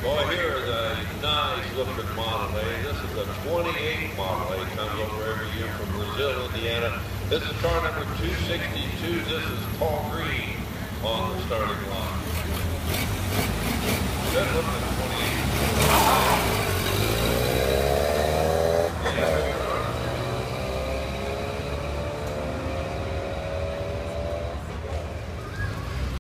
Boy, here is a nice looking Model A. This is a 28 Model A. Comes over every year from Brazil, Indiana. This is car number 262. This is Paul Green on the starting line.